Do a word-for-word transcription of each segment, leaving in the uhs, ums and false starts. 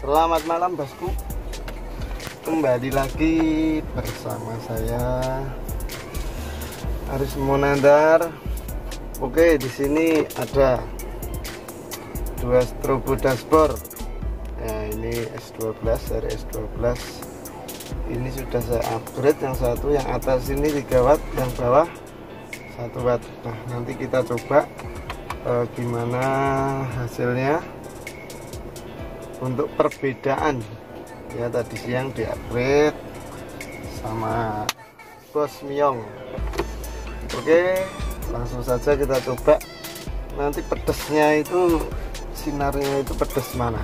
Selamat malam bosku, kembali lagi bersama saya Aris Monandar. Oke, di sini ada dua strobo dashboard. Nah, ini S dua belas, seri S dua belas. Ini sudah saya upgrade, yang satu yang atas ini tiga watt, yang bawah satu watt. Nah, nanti kita coba eh, gimana hasilnya untuk perbedaan. Ya, tadi siang di upgrade sama Bos Miong. Oke, langsung saja kita coba. Nanti pedesnya itu, sinarnya itu pedes mana.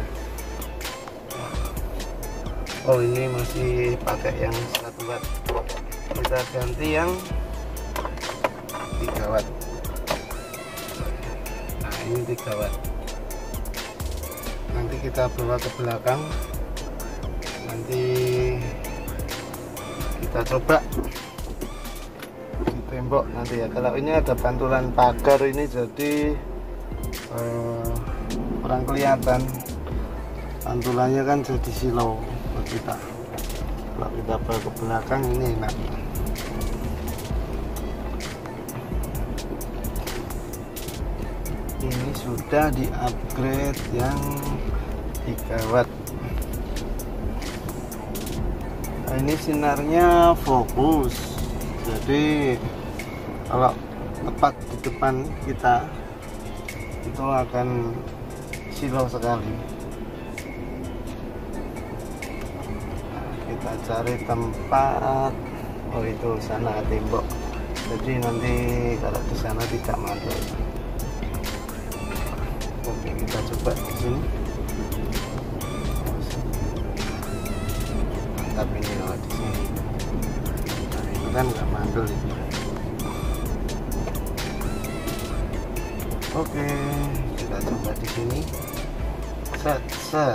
Oh, ini masih pakai yang satu watt, kita ganti yang tiga watt. Nah, ini tiga watt. Nanti kita bawa ke belakang, nanti kita coba di tembok nanti ya. Kalau ini ada pantulan pagar ini, jadi eh, kurang kelihatan pantulannya, kan jadi silau buat kita. Kalau kita bawa ke belakang ini enak. Ini sudah di upgrade yang tiga watt. Nah, ini sinarnya fokus, jadi kalau tepat di depan kita itu akan silau sekali. Nah, kita cari tempat. Oh, itu sana tembok, jadi nanti kalau di sana tidak mantul. Oke, kita coba di sini. Mantap ini loh di sini. Nah, itu kan nggak mandul itu. Oke, kita coba di sini. Set, set.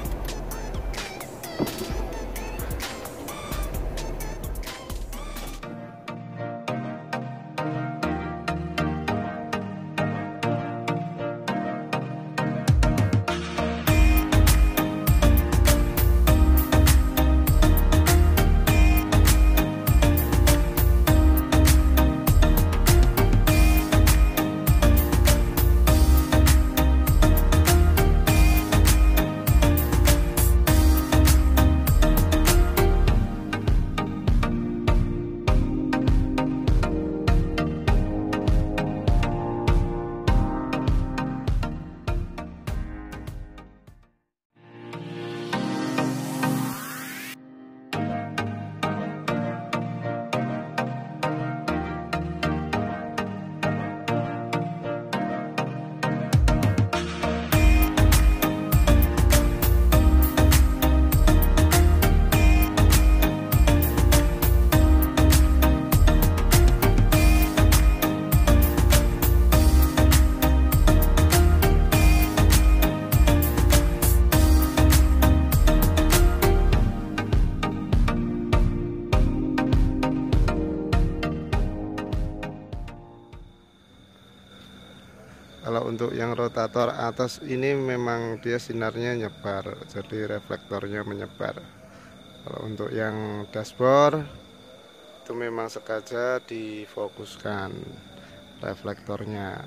Kalau untuk yang rotator atas ini memang dia sinarnya nyebar, jadi reflektornya menyebar. Kalau untuk yang dashboard itu memang sengaja difokuskan reflektornya.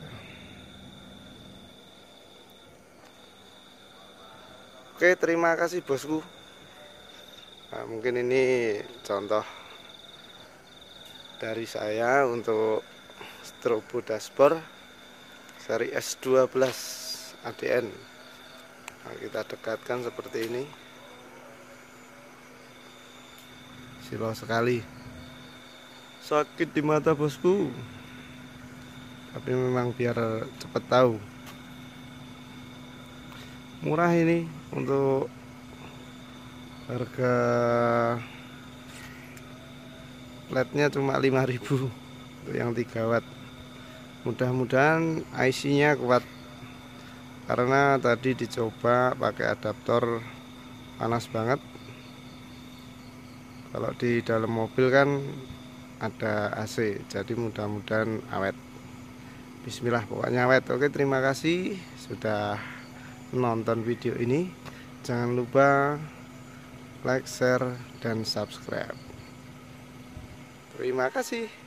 Oke, terima kasih bosku. Nah, mungkin ini contoh dari saya untuk strobo dashboard seri S dua belas A D N. Nah, kita dekatkan seperti ini. Silau sekali, sakit di mata bosku, tapi memang biar cepat tahu. Murah ini, untuk harga lednya cuma lima ribu untuk yang tiga watt. Mudah-mudahan I C-nya kuat, karena tadi dicoba pakai adaptor panas banget. Kalau di dalam mobil kan ada A C, jadi mudah-mudahan awet. Bismillah, pokoknya awet. Oke, terima kasih sudah nonton video ini. Jangan lupa like, share, dan subscribe. Terima kasih.